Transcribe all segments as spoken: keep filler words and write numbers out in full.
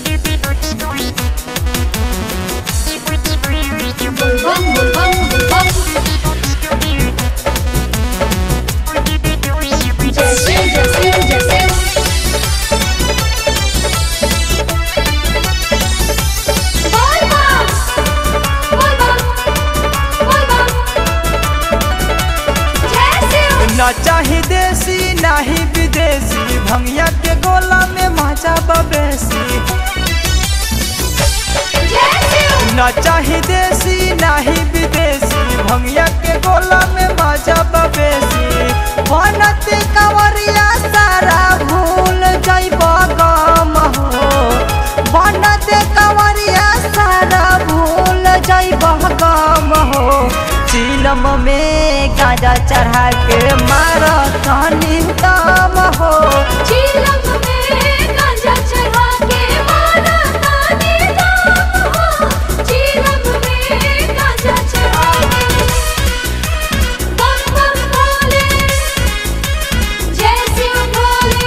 ना चाहे देसी नाही विदेशी, भंगिया के गोला में माचा बबेसी। ना चाहे देसी नाही विदेशी, भंगिया के गोला में माचा बबेसी। बनत कंवरिया सारा भूल जाइब गम हो, बनत कंवरिया सारा भूल जाइब गम हो। चिलम में गांजा चढ़ा के मारा तनी दम हो, चिलम में गांजा चढ़ा के मारा तनी दम हो, चिलम में गांजा चढ़ा के। बम बम भोले, जय शिव भोले।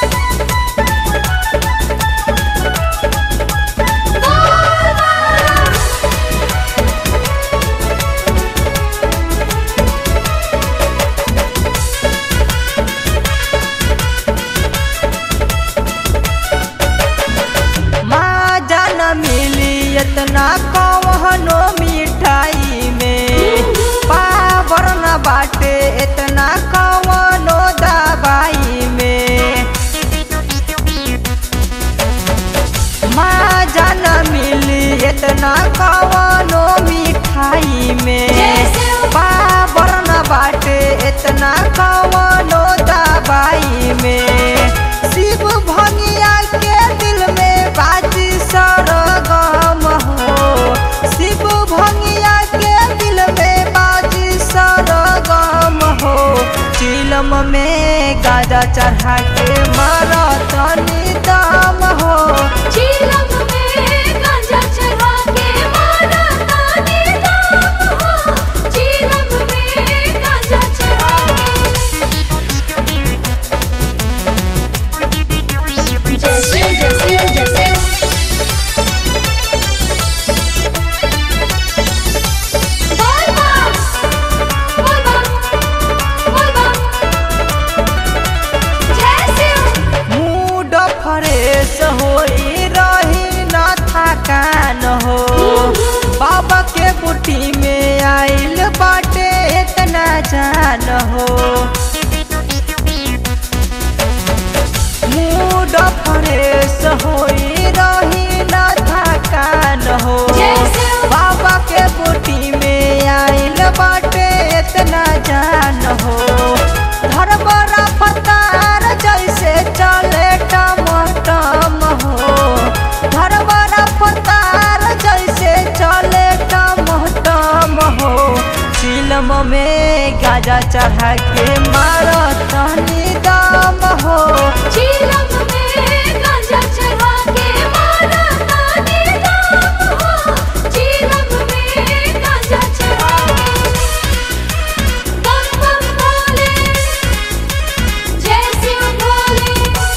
इतना कवनो मिठाई में पावर न बाटे, इतना कवनो दवाई में मजा न मिली, इतना कवनो मिठाई में पावर न बाटे, इतना कवनो दवाई में। शिव भंगिया के दिल में बाजी सरगम हो, शिव भंगिया के दिल में बाजी सरगम हो। चिलम में गांजा चढ़ा के मारा तनी दम हो, चिलम में गांजा चढ़ा के मारा तनी दम हो, चिलम में गांजा चढ़ा के। जय शिव जय शिव जय शिव। फ्रेश होई रही न थकान हो, बाबा के बुटी में आइल बाटे इतना जान हो। मूड फ्रेश होई रही न थकान हो, बाबा के बुटी में आइल बाटे इतना जान हो। धरबरा फतार जैसे चले टमटम हो, धरबरा फतार जैसे चले टमटम हो। चिलम में गांजा चढ़ा के मारा तनी दम हो, चिलम में गांजा चढ़ा के मारा तनी दम हो, चिलम में गांजा चढ़ा के। बम बम भोले, जय शिव भोले।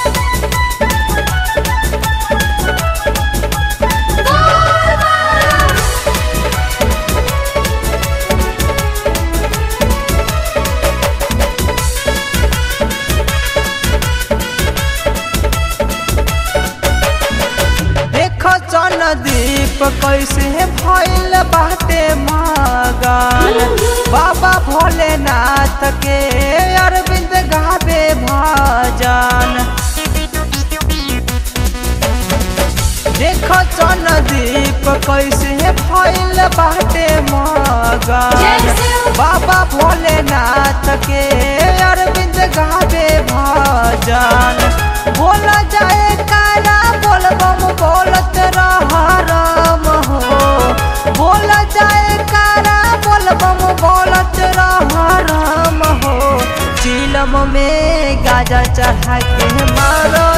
दीप कैसे भइल बाटे मगन, बाबा भोलेनाथ के अरविंद गावे भजन। देखो चन दीप कैसे भइल बाटे मगन, बाबा भोलेनाथ के अरविंद गावे भजन। बोला जाए कारा बोलबम बोलत रह राम हो, बोला जाए कारा बोलबम बोलत रह राम हो। चिलम में गांजा चढ़ा के मारो